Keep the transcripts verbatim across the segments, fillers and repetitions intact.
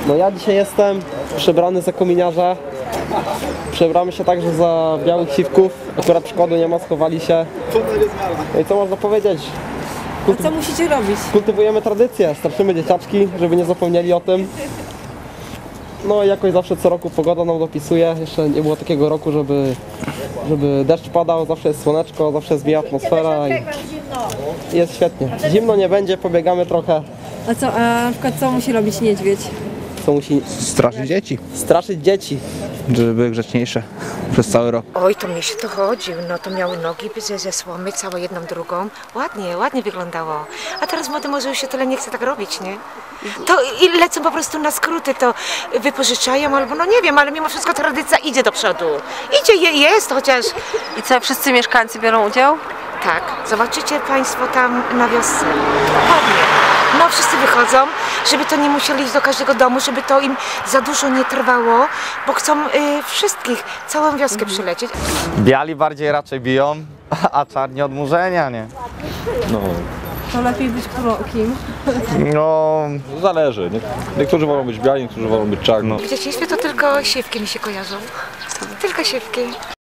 No ja dzisiaj jestem przebrany za kominiarza. Przebramy się także za białych siwków. Akurat przykładu nie ma, schowali się. No i co można powiedzieć? A co musicie robić? Kultywujemy tradycję, straszymy dzieciaczki, żeby nie zapomnieli o tym. No i jakoś zawsze co roku pogoda nam dopisuje. Jeszcze nie było takiego roku, żeby, żeby deszcz padał, zawsze jest słoneczko, zawsze jest miła atmosfera i jest świetnie. Zimno nie będzie, pobiegamy trochę. A co, a na przykład co musi robić niedźwiedź? Co musi Straszyć dzieci, straszyć dzieci. żeby były grzeczniejsze przez cały rok. Oj, to mnie się to chodził, no to miały nogi ze, ze słomy, całe jedną drugą. Ładnie, ładnie wyglądało. A teraz młody może już się tyle nie chce tak robić, nie? To i lecą po prostu na skróty, to wypożyczają albo no nie wiem, ale mimo wszystko tradycja idzie do przodu. Idzie, je, jest chociaż. I co, wszyscy mieszkańcy biorą udział? Tak, zobaczycie Państwo tam na wiosce. Ładnie. No wszyscy wychodzą, żeby to nie musieli iść do każdego domu, żeby to im za dużo nie trwało, bo chcą y, wszystkich, całą wioskę przylecieć. Biali bardziej raczej biją, a czarni od murzenia, nie? No, To lepiej być kim? No, zależy. Nie? Niektórzy wolą być biali, niektórzy wolą być czarni. W dzieciństwie to tylko siewki mi się kojarzą. Tylko siewki.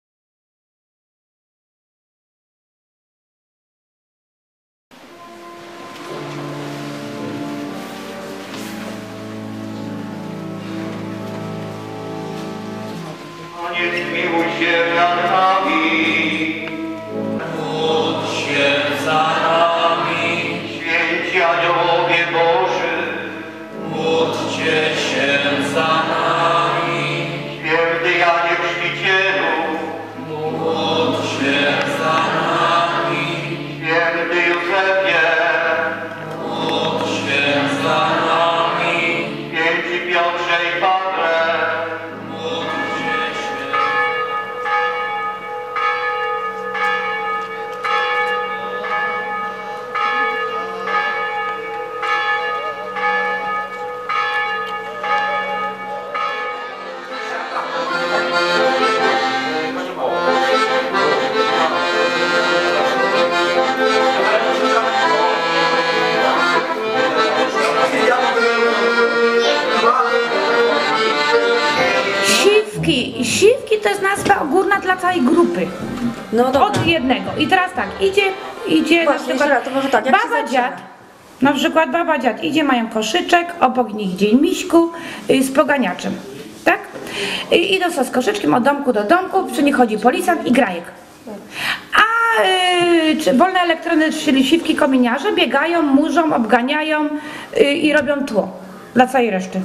Panie, zmiłuj się nad nami. Módl się za nami. Święci aniołowie Boży. Módlcie się za nami. Święty Janie Chrzcicielu. Módl się za nami. Święty Józefie. Módl się za nami. Święci Piotrze i Pawle. Siwki. Siwki to jest nazwa ogólna dla całej grupy. No dobra. Od jednego. I teraz tak, idzie, idzie Właśnie, na przykład to może tak, jak się baba zaczyna? dziad, na przykład baba dziad idzie, mają koszyczek, obok nich dzień miśku y, z poganiaczem, tak? I idą sobie z koszyczkiem od domku do domku, przy nich chodzi policjant i grajek. A y, czy wolne elektrony, czyli siwki kominiarze, biegają, murzą, obganiają y, i robią tło dla całej reszty.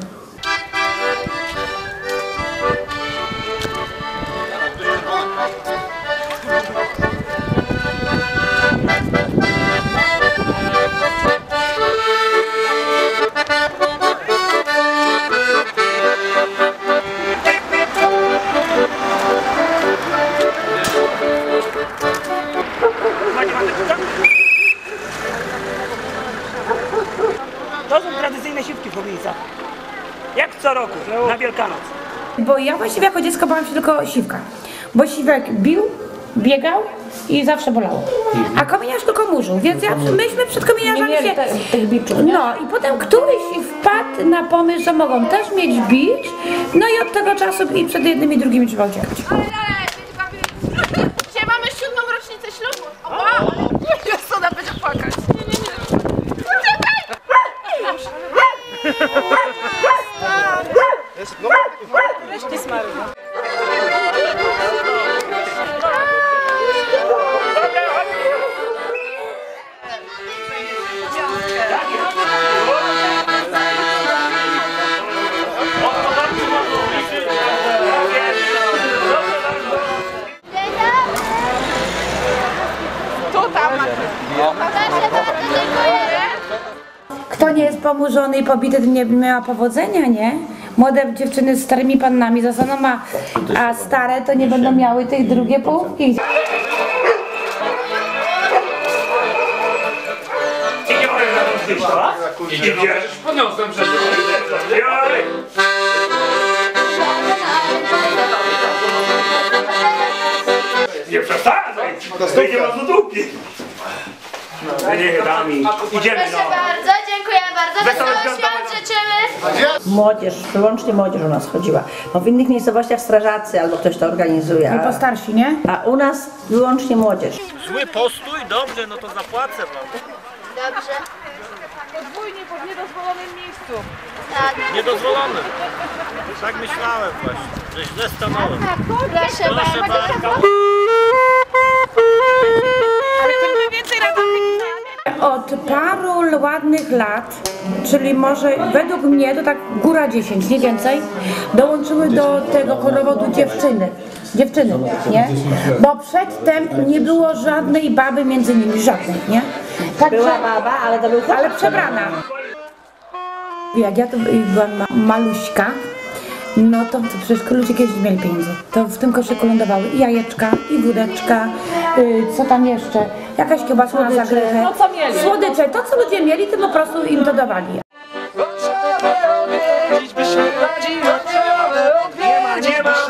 To są tradycyjne siwki w Chomienicach. Jak co roku, na Wielkanoc. Bo ja właściwie jako dziecko bałam się tylko siwka. Bo siwek bił, biegał i zawsze bolało. A kominiarz tylko murzył, więc ja, myśmy przed kominiarzami się... tych biczów, no i potem któryś wpadł na pomysł, że mogą też mieć bicz. No i od tego czasu i przed jednymi i drugimi trzeba uciekać. Dzisiaj mamy siódmą rocznicę ślubu. Wow! Jest ona będzie płakać. Nie, nie, nie. Wreszcie smarują. Kto nie jest pomurzony i pobity, to nie miała powodzenia, nie? Młode dziewczyny z starymi pannami zostaną, a, a stare to nie będą miały tych drugie połówki. Nie wierzysz? Podniosłem przez Nie przesadzaj! To nie ma złotówki! Niech dami. Idziemy, Proszę no. bardzo, dziękujemy bardzo. Wesołych Wesołych świąt. świąt życzymy. Młodzież, wyłącznie młodzież u nas chodziła. Bo w innych miejscowościach strażacy albo ktoś to organizuje. I postarsi, nie? A u nas wyłącznie młodzież. Zły postój, dobrze, no to zapłacę wam. Dobrze. Podwójnie po niedozwolonym miejscu. Tak. Niedozwolony. Tak myślałem właśnie, że źle stanąłem. Proszę Proszę bardzo. bardzo. Od paru ładnych lat, czyli może według mnie to tak góra dziesięć, nie więcej, dołączyły do tego chorowodu dziewczyny. Dziewczyny, nie? Bo przedtem nie było żadnej baby między nimi, żadnej, nie? Także, Była baba, ale to był chłopak. ale przebrana. Jak ja to byłam ma maluśka, no to, to przecież ludzie kiedyś nie mieli pieniędzy. To w tym koszyku lądowały i jajeczka, i wódeczka, y, co tam jeszcze, jakaś kiełbasa na zagrychę. No co mieli? Słodycze, to co ludzie mieli, to po prostu im to dawali. Nie ma.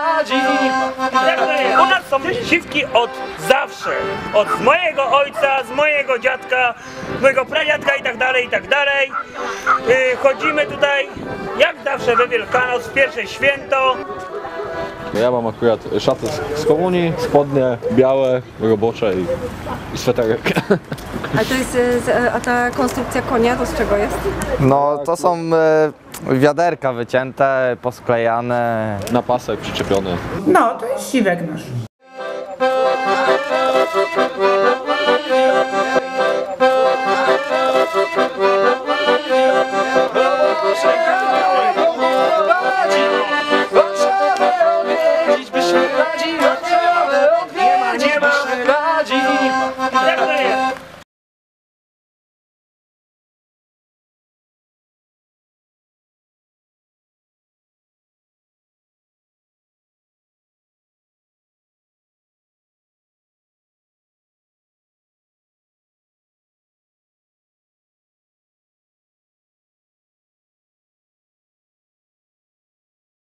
U nas są siwki od zawsze. Od mojego ojca, z mojego dziadka, mojego pradziadka i tak dalej, i tak dalej. Yy, chodzimy tutaj jak zawsze we Wielkanoc, w pierwsze święto. Ja mam akurat szaty z, z komunii, spodnie białe, robocze i, i sweterek. A to jest, e, a ta konstrukcja konia to z czego jest? No to są e, wiaderka wycięte, posklejane. Na pasek przyczepiony. No, to jest siwek nasz.